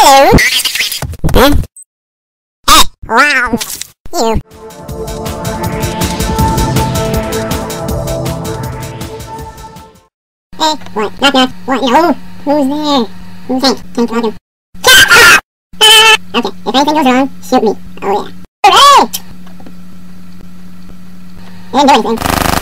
Hello? Huh? Hey, wow. You. Hey, what? Knock knock. What? No. Who's there? Who's Hank? Hank Logan. Okay, if anything goes wrong, shoot me. Oh yeah. Hooray! I didn't do anything.